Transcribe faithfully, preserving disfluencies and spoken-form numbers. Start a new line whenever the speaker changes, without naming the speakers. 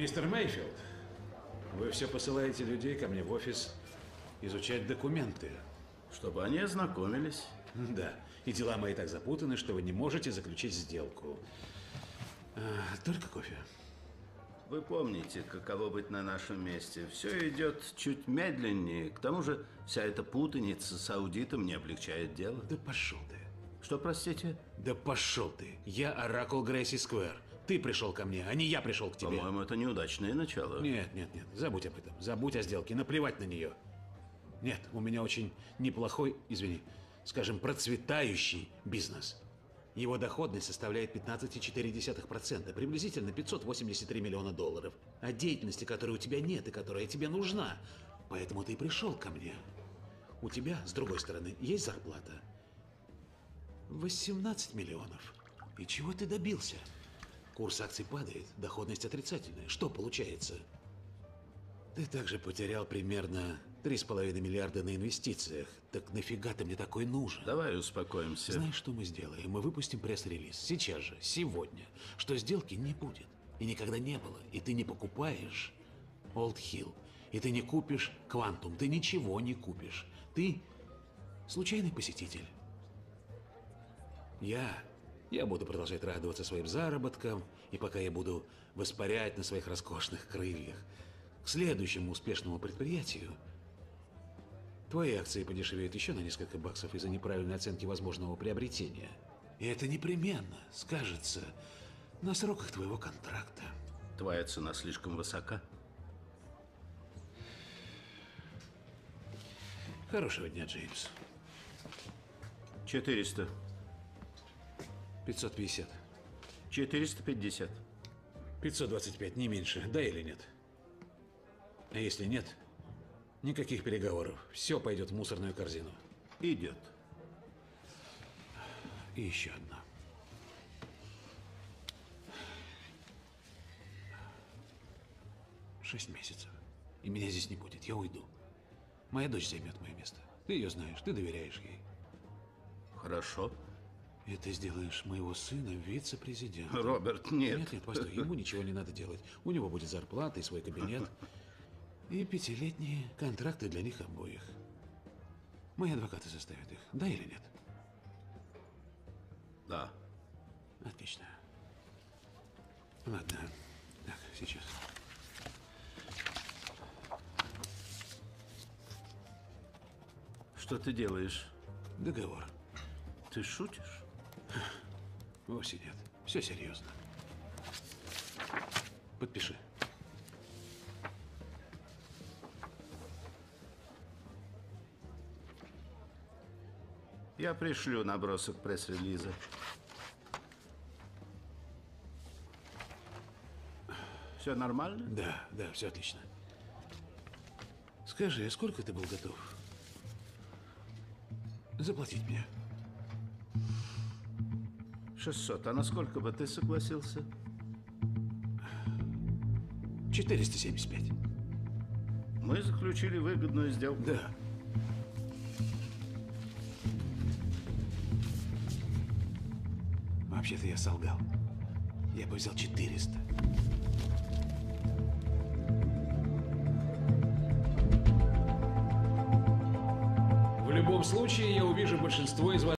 Мистер Мейфилд, вы все посылаете людей ко мне в офис изучать документы.
Чтобы они ознакомились.
Да, и дела мои так запутаны, что вы не можете заключить сделку. А, только кофе.
Вы помните, каково быть на нашем месте. Все идет чуть медленнее. К тому же вся эта путаница с аудитом не облегчает дело.
Да пошел ты.
Что, простите?
Да пошел ты. Я оракул Грейси Сквер. Ты пришел ко мне, а не я пришел к тебе.
По-моему, это неудачное начало.
Нет, нет, нет. Забудь об этом. Забудь о сделке. Наплевать на нее. Нет, у меня очень неплохой, извини, скажем, процветающий бизнес. Его доходность составляет пятнадцать целых четыре десятых процента, приблизительно пятьсот восемьдесят три миллиона долларов. А деятельности, которой у тебя нет и которая тебе нужна. Поэтому ты и пришел ко мне. У тебя, с другой стороны, есть зарплата. восемнадцать миллионов. И чего ты добился? Курс акций падает, доходность отрицательная. Что получается? Ты также потерял примерно три с половиной миллиарда на инвестициях. Так нафига ты мне такой нужен?
Давай успокоимся.
Знаешь, что мы сделаем? Мы выпустим пресс-релиз. Сейчас же, сегодня. Что сделки не будет. И никогда не было. И ты не покупаешь Олд Хилл. И ты не купишь Квантум. Ты ничего не купишь. Ты случайный посетитель. Я... Я буду продолжать радоваться своим заработкам. И пока я буду воспарять на своих роскошных крыльях к следующему успешному предприятию, твои акции подешевеют еще на несколько баксов из-за неправильной оценки возможного приобретения. И это непременно скажется на сроках твоего контракта.
Твоя цена слишком высока.
Хорошего дня, Джеймс.
четыреста.
пятьсот пятьдесят.
четыреста пятьдесят.
пятьсот двадцать пять, не меньше. Да или нет? А если нет, никаких переговоров. Все пойдет в мусорную корзину.
Идет.
И еще одна. Шесть месяцев. И меня здесь не будет. Я уйду. Моя дочь займет мое место. Ты ее знаешь, ты доверяешь ей.
Хорошо.
И ты сделаешь моего сына вице-президентом.
Роберт, нет.
Нет, нет, постой. Ему ничего не надо делать. У него будет зарплата и свой кабинет. И пятилетние контракты для них обоих. Мои адвокаты заставят их. Да или нет?
Да.
Отлично. Ладно. Так, сейчас.
Что ты делаешь?
Договор.
Ты шутишь?
Вовсе нет. Все серьезно. Подпиши.
Я пришлю набросок пресс-релиза. Все нормально?
Да, да, все отлично. Скажи, сколько ты был готов заплатить мне?
шестьсот. А на сколько бы ты согласился?
четыреста семьдесят пять.
Мы заключили выгодную сделку.
Да. Вообще-то я солгал. Я бы взял четыреста. В любом случае, я увижу большинство из вас.